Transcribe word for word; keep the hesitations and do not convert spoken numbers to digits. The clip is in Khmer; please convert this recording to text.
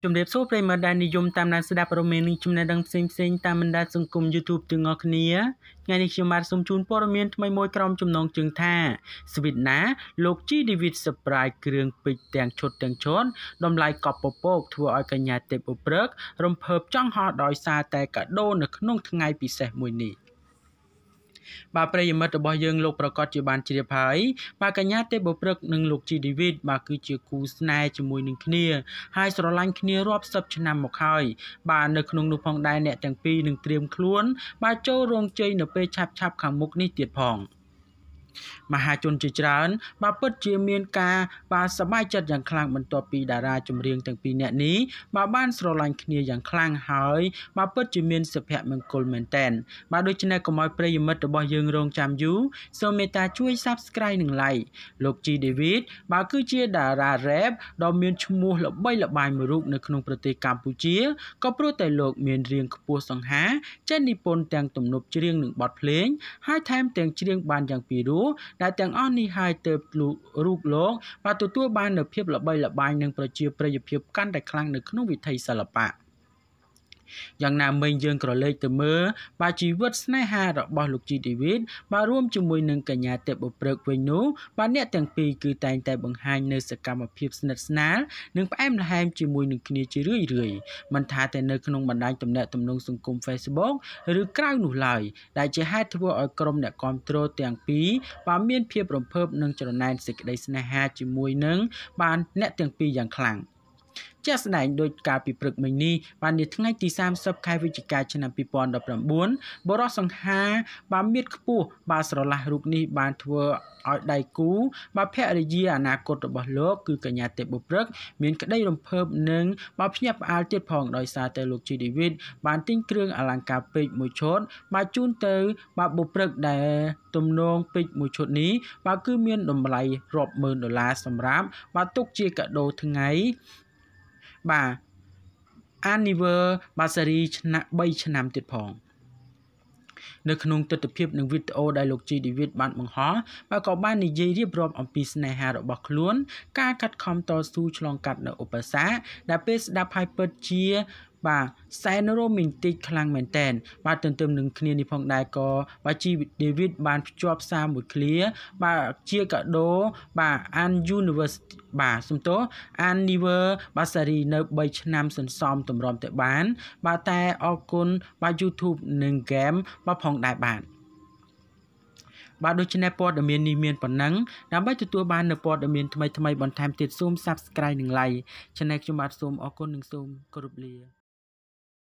ជំរាបសួរប្រិយមិត្តដែលនិយមតាមដានស្ដាប់ព័ត៌មាននិងចំណេះដឹងផ្សេងៗតាមបណ្ដាញសង្គម YouTube ទាំងអស់គ្នាថ្ងៃនេះខ្ញុំបាទសូមជូនព័ត៌មានថ្មីមួយក្រុមចំណងជើងថាស្វីតណាលោក ជី David Surprise គ្រឿងពេជ្រទាំងឈុតទាំងឈុតតម្លៃកប់ពពកធ្វើឲ្យកញ្ញាទេពឧព្រឹករំភើបចង់ហោះដោយសារតែកាដូនៅក្នុងថ្ងៃពិសេសមួយនេះបាទប្រិយមិត្តរបស់យើងលោកប្រកាសជាបានជ្រាបហើយបាទកញ្ញាទេពឧព្រឹកនិងលោក ជី David បាទគឺជាគូស្នេហ៍ជាមួយនឹងគ្នាហើយស្រឡាញ់គ្នារាប់សិបឆ្នាំមកហើយបាទនៅក្នុងនោះផងដែរអ្នកទាំងពីរនឹងត្រៀមខ្លួនបាទចូលរោងជ័យនៅពេលឆាប់ៗខាងមុខនេះទៀតផងមហាជនជាច្រើនបាទពិតជាមានការបាទសប្បាយចិត្តយ៉ាងខ្លាំងបន្ទាប់ពីតារាចម្រៀងទាំងពីរនាក់នេះបាទបានស្រឡាញ់គ្នាយ៉ាងខ្លាំងហើយបាទពិតជាមានសុភមង្គលមែនតែនបាទដូច្នេះកុំឲ្យប្រិយមិត្តរបស់យើងរងចាំយូរសូមមេត្តាជួយ Subscribe និង Like លោក ជី David បាទគឺជាតារា Rap ដ៏មានឈ្មោះល្បីល្បាញមួយរូបនៅក្នុងប្រទេសកម្ពុជាក៏ព្រោះតែលោកមានរាងខ្ពស់សង្ហាចេះនិពន្ធទាំងទំនុកច្រៀងនិងបទភ្លេងហើយថែមទាំងច្រៀងបានយ៉ាងពីរោះដែលទាំងអស់នេះហើយទៅរូបលោកបាទទទួលបាននូវភាពល្បីល្បាញនិងប្រជាប្រិយភាពកាន់តែខ្លាំងនៅក្នុងវិថីសិល្បៈយ៉ាងណាមិញយើងក្រឡេកទៅមើលបាទជីវិតស្នេហារបស់លោក ជី David បាទរួមជាមួយនឹងកញ្ញាទេពឧព្រឹកវិញនោះបាទអ្នកទាំងពីរគឺតែងតែបង្ហាញនៅសកម្មភាពស្និទ្ធស្នាលនិងផ្អែមល្ហែមជាមួយនឹងគ្នាជារឿយៗមិនថាតែនៅក្នុងបណ្ដាញទំនាក់ទំនងសង្គម Facebook ឬក្រៅនោះឡើយដែលជាហេតុធ្វើឲ្យក្រុមអ្នកគាំទ្រទាំងពីរបាទមានភាពរំភើបនិងច្រណែនសេចក្តីស្នេហាជាមួយនឹងបាទអ្នកទាំងពីរយ៉ាងខ្លាំងជាក់ស្ដែងដោយការពីព្រឹកមិញនេះបាននៅថ្ងៃទីសាមសិបខែវិច្ឆិកាឆ្នាំពីរពាន់ដប់ប្រាំបួនបរិសង្ហាបានមៀតខ្ពស់បានស្រឡះរូបនេះបានធ្វើឲ្យដៃគូបាទភរិយាអនាគតរបស់លោកគឺកញ្ញាទេពឧព្រឹកមានក្តីរំភើបនិងបាទភ្ញាក់ផ្អើលទៀតផងដោយសារតែលោក ជី David បានទិញគ្រឿងអលង្ការពេជ្រមួយឈុតបាទជូនទៅបាទបុព្រឹកដែលទំនងពេជ្រមួយឈុតនេះបាទគឺមានតម្លៃរាប់ម៉ឺនដុល្លារសម្រាប់បាទទុកជាកាដូថ្ងៃបាទ Anniversary ឆ្នាំបីឆ្នាំទៀតផងនៅក្នុងទស្សនវិជ្ជានិងវីដេអូដែលលោក ជី David បានបង្ហោះបាទក៏បាននិយាយរៀបរាប់អំពីស្នេហារបស់ខ្លួនការខិតខំតស៊ូឆ្លងកាត់នៅឧបសគ្គដែលពេលស្ដាប់ហើយពិតជាបាទសែនរ៉ូមែនទិកខ្លាំងមែនតែនបាទទន្ទឹមនឹងគ្នានេះផងដែរក៏បាទ ជី David បានភ្ជាប់សារមួយឃ្លាបាទជាកាដូបាទ Anniversary បាទសំទោស Anniversary នៅបីឆ្នាំសន្សំតម្រាំតែបានបាទតែអរគុណបាទ YouTube និង Game បាទផងដែរបាទបាទដូច្នេះព័ត៌មាននេះមានប៉ុណ្ណឹងដើម្បីទទួលបាននូវព័ត៌មានថ្មីៗបន្ថែមទៀតសូម Subscribe និង Like Channel ខ្ញុំបាទសូមអរគុណនិងសូមគោរពលា